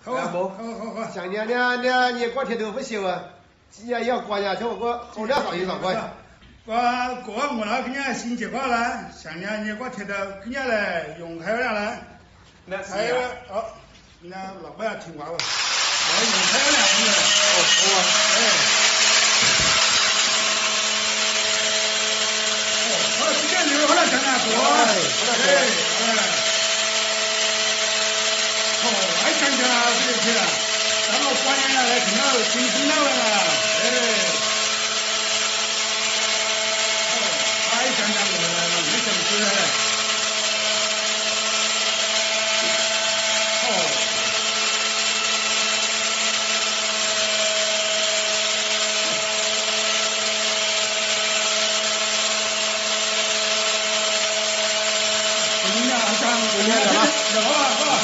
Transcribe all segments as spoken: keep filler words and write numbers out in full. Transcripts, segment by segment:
好啊，好，好，好。像你你你你过天都不修啊，今年要过年，叫我过好两好一上过。 我过我那今年新结果了，像年你过天都今年来用海了了。 那是还有哦，那老板要听话了，我用海了了。 哦，好啊。 哎。哦，好，今年六号了，像年过。哎，哎。哦，还想起来这个去了，然后过年了来听到新新了了，哎。还想想我了，没什么事了。哦。今年好像今年怎么？怎么了？是吧？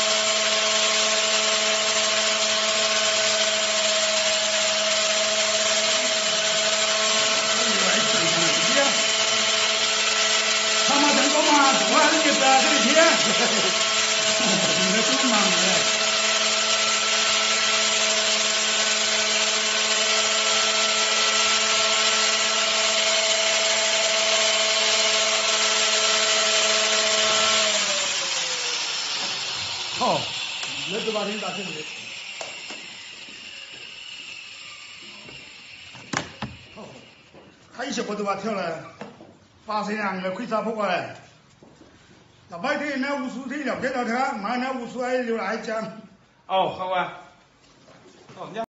他妈真够忙，多少日子啊，这一天，你们这么忙的。好，那就把你打进去。好，还有些不都把跳了。八十两个亏啥不过来？那白天那无数天聊天聊天，晚上无数爱留来讲。 哦，好啊。哦，